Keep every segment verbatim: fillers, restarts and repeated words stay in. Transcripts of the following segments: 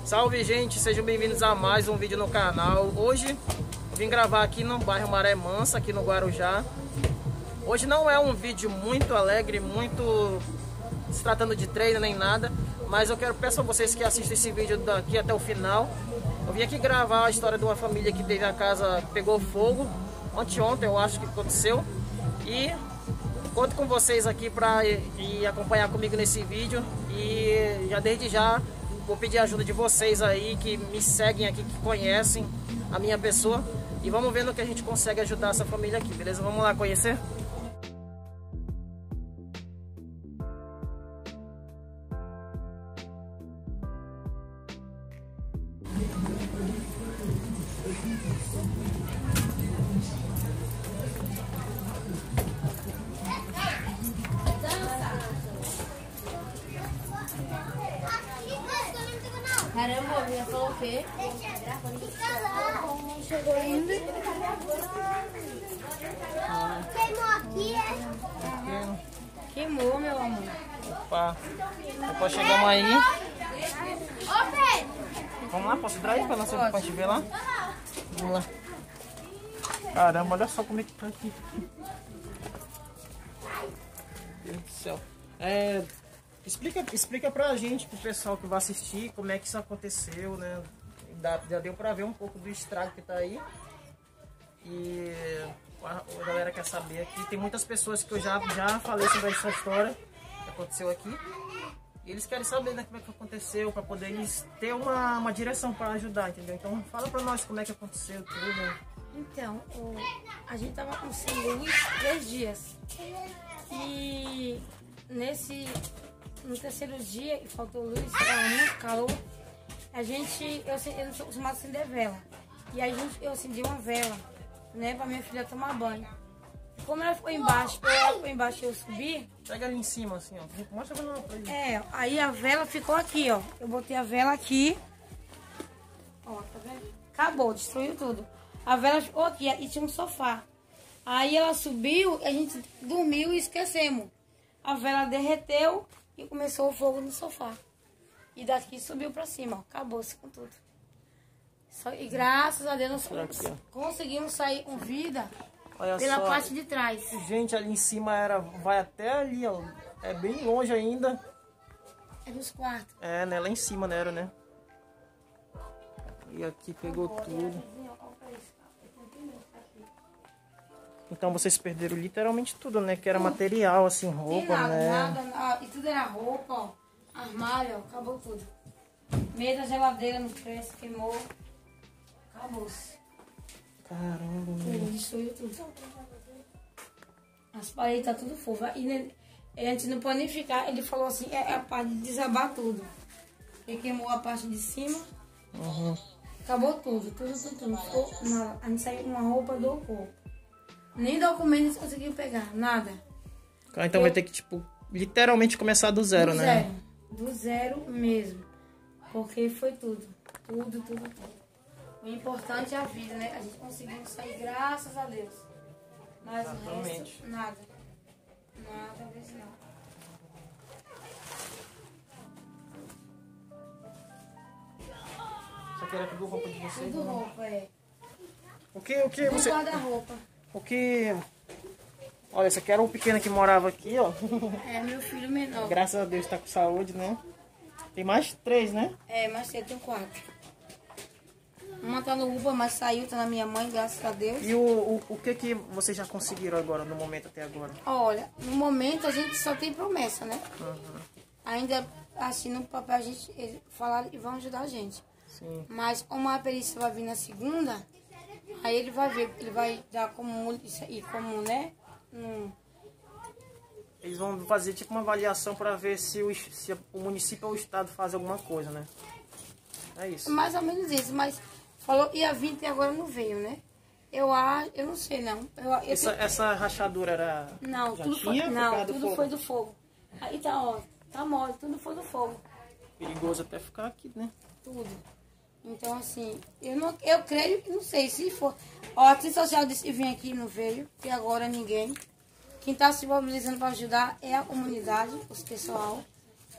Salve, gente, sejam bem-vindos a mais um vídeo no canal. Hoje eu vim gravar aqui no bairro Maré Mansa, aqui no Guarujá. Hoje não é um vídeo muito alegre, muito se tratando de treino nem nada, mas eu quero peço a vocês que assistam esse vídeo daqui até o final. Eu vim aqui gravar a história de uma família que teve a casa, pegou fogo, anteontem eu acho que aconteceu. E conto com vocês aqui para ir acompanhar comigo nesse vídeo. E já desde já vou pedir a ajuda de vocês aí que me seguem aqui, que conhecem a minha pessoa. E vamos ver no que a gente consegue ajudar essa família aqui, beleza? Vamos lá conhecer? Caramba, a minha falou o quê? Não chegou ainda. Queimou aqui, é? Queimou, meu amor. Opa, opa, chegamos aí. Ô, Pedro! Vamos lá, posso entrar aí pra nossa pra gente ver lá? Vamos lá. Caramba, olha só como é que tá aqui. Meu Deus do céu. É... Explica, explica pra gente, pro pessoal que vai assistir, como é que isso aconteceu, né? Dá, já deu pra ver um pouco do estrago que tá aí. E a, a galera quer saber aqui. Tem muitas pessoas que eu já, já falei sobre essa história que aconteceu aqui. E eles querem saber, né, como é que aconteceu, pra poder eles ter uma, uma direção pra ajudar, entendeu? Então fala pra nós como é que aconteceu tudo. Então, o, a gente tava com sem luz três dias. E nesse... No terceiro dia, e faltou luz, estava muito calor, a gente, eu, eu não sou acostumada a acender vela. E aí gente, eu acendi uma vela, né, pra minha filha tomar banho. Como ela ficou embaixo, ela ficou embaixo e eu subi... Pega ali em cima, assim, ó. Mostra pra nós pra ele. É, aí a vela ficou aqui, ó. Eu botei a vela aqui. Ó, tá vendo? Acabou, destruiu tudo. A vela ficou aqui e tinha um sofá. Aí ela subiu, a gente dormiu e esquecemos. A vela derreteu e começou o fogo no sofá. E daqui subiu pra cima, ó. Acabou-se com tudo. Só, e graças a Deus nós Aqui, conseguimos sair com vida. Olha pela só, parte de trás. Gente, ali em cima era, vai até ali, ó. É bem longe ainda. É dos quartos. É, né? Lá em cima, né? Era, né? E aqui pegou tudo. Então vocês perderam literalmente tudo, né? Que era material, assim, roupa, nada, né? Nada, nada. E tudo era roupa, ó. Armário, ó. Acabou tudo. Meio da geladeira no preço, queimou. Acabou-se. Caramba, Tudo, meu. destruiu tudo. As paredes tá tudo fofo. E ele, antes não pode nem ficar, ele falou assim, é a parte de desabar tudo. Ele queimou a parte de cima. Uhum. Acabou tudo, tudo, tudo, tudo. Ficou nada. A gente saiu com uma roupa do corpo. Nem documentos conseguiu pegar, nada. Ah, então Eu... vai ter que, tipo, literalmente começar do zero, do né? Zero. Do zero mesmo. Porque foi tudo. Tudo, tudo, tudo. O importante é a vida, né? A gente conseguiu sair, graças a Deus. Mas o resto, nada. Nada mesmo não. Isso aqui era tudo roupa de vocês? Tudo né? roupa, é. O que, o que Tudo você... guarda-roupa. O que... Olha, esse aqui era o pequeno que morava aqui, ó. É, meu filho menor. Graças a Deus tá com saúde, né? Tem mais três, né? É, mas eu tenho quatro. Uma tá no UPA, mas saiu, tá na minha mãe, graças a Deus. E o, o, o que que vocês já conseguiram agora, no momento até agora? Olha, no momento a gente só tem promessa, né? Uhum. Ainda, assim, no papel a gente, eles falaram e vão ajudar a gente. Sim. Mas como a perícia vai vir na segunda, aí ele vai ver, ele vai dar como, isso aí, como, né? Hum. Eles vão fazer tipo uma avaliação para ver se o, se o município ou o estado faz alguma coisa, né? É isso. Mais ou menos isso, mas falou ia vir até agora não veio, né? Eu acho, eu não sei não. Eu, eu essa, tenho... essa rachadura era... Não, já tudo tinha foi, não, do tudo fogo? foi do fogo. Aí tá, ó, tá mole, tudo foi do fogo. Perigoso até ficar aqui, né? Tudo. Então, assim, eu, não, eu creio que não sei se for. Ó, a assistência social disse que vim aqui não veio, que agora ninguém. Quem está se mobilizando para ajudar é a comunidade, os pessoal.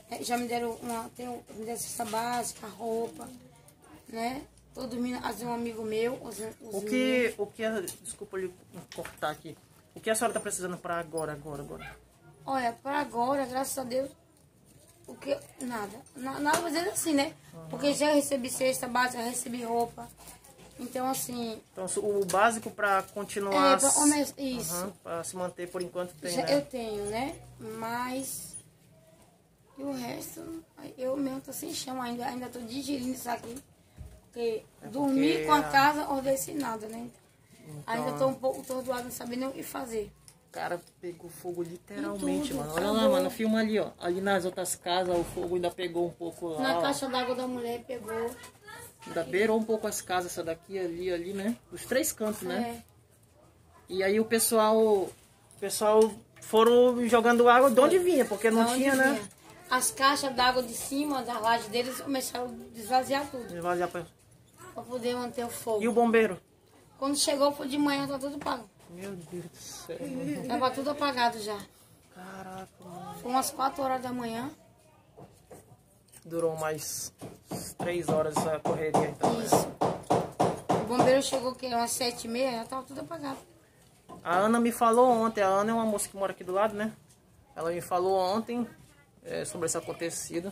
É, já me deram uma, tem, um- me deram cesta básica, roupa, né? Tô dormindo, às vezes um amigo meu, os, os O que, o que, a- desculpa lhe cortar aqui. O que a senhora tá precisando para agora, agora, agora? Olha, para agora, graças a Deus, o que nada. Na- Nada vou dizer assim, né? Porque já recebi cesta básica, já recebi roupa. Então, assim, Então, o básico para continuar... é, pra, honest- isso. Aham, para se manter por enquanto tem, Já né? eu tenho, né? Mas e o resto, eu mesmo tô sem chão ainda, ainda tô digerindo isso aqui. Porque É dormir porque com a a- casa, ordem sem nada, né? Então, Ainda tô um pouco tordoada, não sabendo o que fazer. O cara pegou fogo literalmente, Tudo, mano. Olha acabou. lá, mano, filma ali, ó. Ali nas outras casas o fogo ainda pegou um pouco lá, Na ó. caixa d'água da mulher pegou. Ainda beirou um pouco as casas, essa daqui, ali, ali, né? Os três cantos, né? É. E aí o pessoal, o pessoal foram jogando água de onde vinha, porque não Da onde tinha, né? vinha? As caixas d'água de cima da laje deles começaram a desvaziar tudo. Esvaziar pra- Pra poder manter o fogo. E o bombeiro? Quando chegou, foi de manhã, tá tudo pago. Meu Deus do céu, mano. Tava tudo apagado já. Caraca, mano. Foi umas quatro horas da manhã. Durou mais três horas essa correria, então. né? Isso. O bombeiro chegou que umas sete e meia, já tava tudo apagado. A Ana me falou ontem, a Ana é uma moça que mora aqui do lado, né? Ela me falou ontem é, sobre esse acontecido.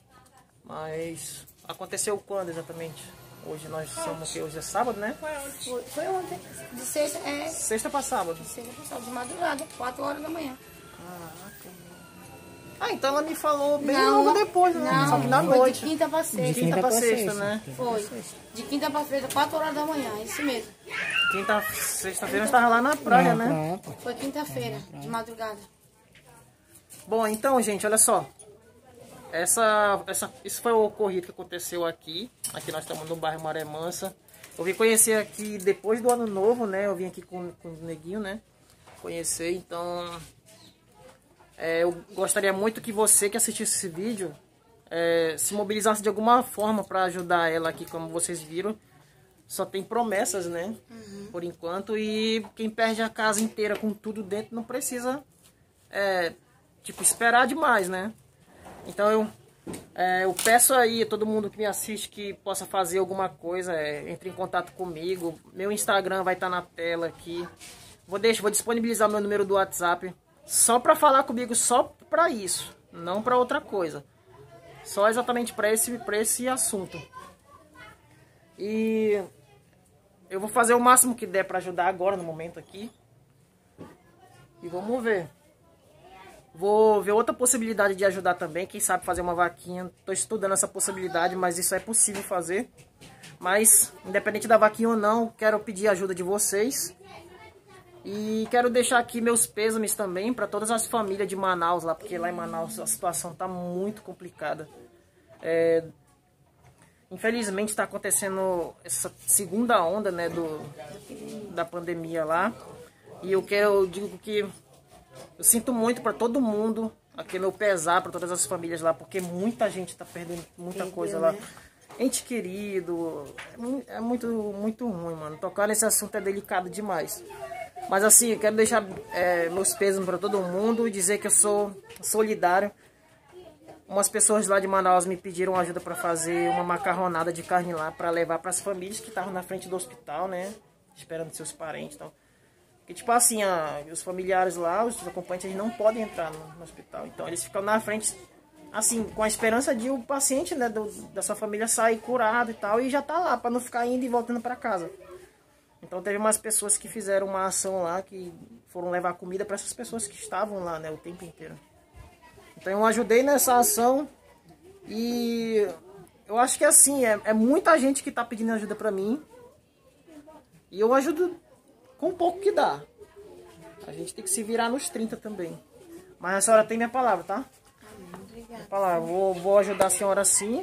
Mas aconteceu quando exatamente? Hoje nós somos que hoje é sábado, né? Foi, foi ontem. De sexta, é. Sexta pra sábado. De sexta passada, de madrugada, quatro horas da manhã. Caraca, mano. Ah, então ela me falou bem logo depois, né? Não, Só que na foi noite. de quinta pra De sexta. quinta pra sexta, né? Foi. De quinta pra sexta, quatro horas da manhã, isso mesmo. Quinta, sexta-feira nós tava lá na praia, né? Foi quinta-feira, de madrugada. Bom, então, gente, olha só. Essa, essa, isso foi o ocorrido que aconteceu aqui. Aqui nós estamos no bairro Maré Mansa. Eu vim conhecer aqui depois do ano novo, né? Eu vim aqui com, com o Neguinho, né? Conhecer, então... é, eu gostaria muito que você que assistisse esse vídeo é, se mobilizasse de alguma forma para ajudar ela aqui, como vocês viram. Só tem promessas, né? Uhum. Por enquanto. E quem perde a casa inteira com tudo dentro não precisa, é, tipo, esperar demais, né? Então eu, é, eu peço aí a todo mundo que me assiste que possa fazer alguma coisa, é, entre em contato comigo. Meu Instagram vai estar na tela aqui. Vou, deixar, vou disponibilizar meu número do WhatsApp só para falar comigo, só para isso, não para outra coisa. Só exatamente para esse, para esse assunto. E eu vou fazer o máximo que der para ajudar agora no momento aqui. E vamos ver. Vou ver outra possibilidade de ajudar também. Quem sabe fazer uma vaquinha. Estou estudando essa possibilidade, mas isso é possível fazer. Mas, independente da vaquinha ou não, quero pedir a ajuda de vocês. E quero deixar aqui meus pêsames também para todas as famílias de Manaus lá. Porque lá em Manaus a situação está muito complicada. É, infelizmente está acontecendo essa segunda onda, né, do, da pandemia lá. E eu, quero, eu digo que... eu sinto muito para todo mundo, aqui meu pesar para todas as famílias lá, porque muita gente está perdendo muita Entendeu, coisa lá. Né? Ente querido, é muito, muito ruim, mano. Tocar nesse assunto é delicado demais. Mas assim, eu quero deixar é, meus pesos para todo mundo e dizer que eu sou solidário. Umas pessoas lá de Manaus me pediram ajuda para fazer uma macarronada de carne lá, para levar para as famílias que estavam na frente do hospital, né? Esperando seus parentes e tal. Porque, tipo assim, a, os familiares lá, os acompanhantes, eles não podem entrar no, no hospital. Então, eles ficam na frente, assim, com a esperança de o paciente, né, do, da sua família sair curado e tal, e já tá lá, para não ficar indo e voltando para casa. Então, teve umas pessoas que fizeram uma ação lá, que foram levar comida para essas pessoas que estavam lá, né, o tempo inteiro. Então, eu ajudei nessa ação e eu acho que, assim, é, é muita gente que tá pedindo ajuda para mim. E eu ajudo com o pouco que dá. A gente tem que se virar nos trinta também. Mas a senhora tem minha palavra, tá? Amém, obrigada. Minha palavra. Vou, vou ajudar a senhora sim.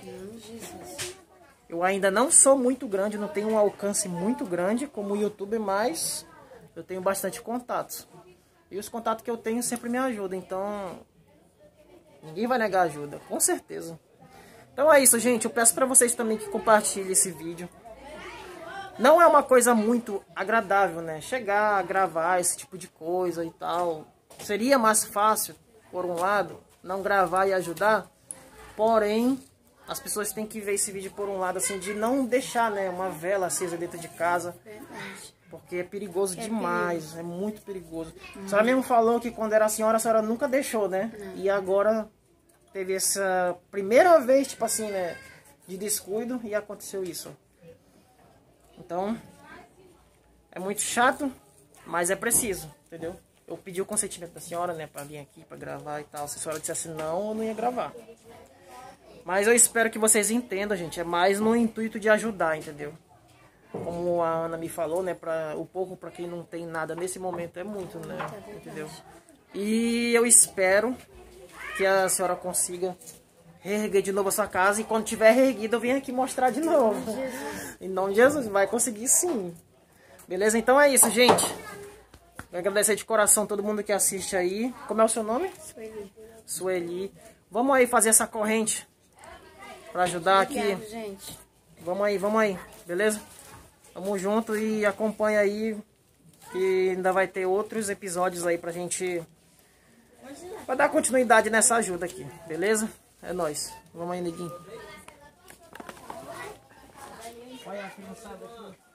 Eu ainda não sou muito grande, não tenho um alcance muito grande como youtuber, mas eu tenho bastante contatos. E os contatos que eu tenho sempre me ajudam, então ninguém vai negar ajuda, com certeza. Então é isso, gente. Eu peço pra vocês também que compartilhem esse vídeo. Não é uma coisa muito agradável, né? Chegar, gravar esse tipo de coisa e tal. Seria mais fácil, por um lado, não gravar e ajudar. Porém, as pessoas têm que ver esse vídeo por um lado, assim, de não deixar, né, uma vela acesa dentro de casa. Verdade. Porque é perigoso é demais, perigo. É muito perigoso. Hum. A senhora mesmo falou que quando era senhora, a senhora nunca deixou, né? Não. E agora teve essa primeira vez, tipo assim, né, de descuido e aconteceu isso. Então, é muito chato, mas é preciso, entendeu? Eu pedi o consentimento da senhora, né, pra vir aqui, pra gravar e tal. Se a senhora dissesse não, eu não ia gravar. Mas eu espero que vocês entendam, gente. É mais no intuito de ajudar, entendeu? Como a Ana me falou, né, pra, o pouco para quem não tem nada nesse momento é muito, né, entendeu? E eu espero que a senhora consiga reerguer de novo a sua casa e quando tiver reerguido eu venho aqui mostrar de novo. Em nome de Jesus, vai conseguir sim. Beleza? Então é isso, gente. Quero agradecer de coração todo mundo que assiste aí. Como é o seu nome? Sueli. Sueli. Vamos aí fazer essa corrente para ajudar Obrigado, aqui. Gente. Vamos aí, vamos aí, beleza? Tamo junto e acompanha aí, que ainda vai ter outros episódios aí pra gente... Pra dar continuidade nessa ajuda aqui, beleza? É nóis. Vamos aí, neguinho. Olha a criançada aqui.